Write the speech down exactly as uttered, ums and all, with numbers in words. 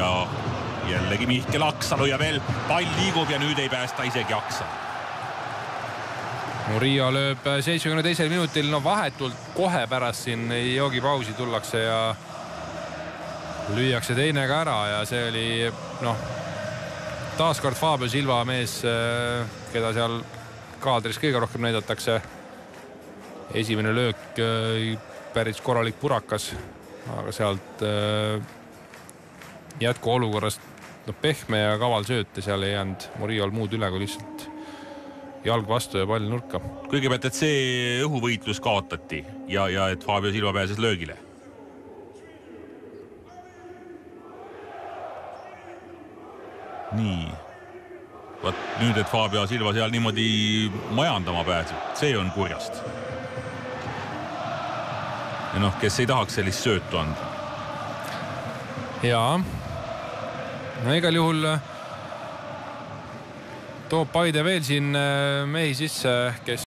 ja jällegi Mihkel Aksalu ja veel pall liigub ja nüüd ei päästa isegi Aksalu. Murillo lööb seitsmekümne teisel minutil, no vahetult kohe pärast siin joogipausi tullakse ja lüüakse teine ka ära ja see oli noh, taaskord Fabio Silva mees, keda seal kaadris kõige rohkem näidatakse. Esimene löök päris korralik purakas, aga sealt jätku olukorrast no, pehme ja kaval sööt ja seal ei jäänud Murillol muud üle kui lihtsalt jalg vastu ja pall nurka. Kõigepealt, et see õhuvõitlus kaotati ja, ja et Fabio Silva pääses löögile. Nii. Vaat nüüd, et Fabio Silva seal niimoodi majandama pääseb, see on kurjast. Ja noh, kes ei tahaks sellist söötu anda? Jaa. No igal juhul toob Paide veel siin mehi sisse, kes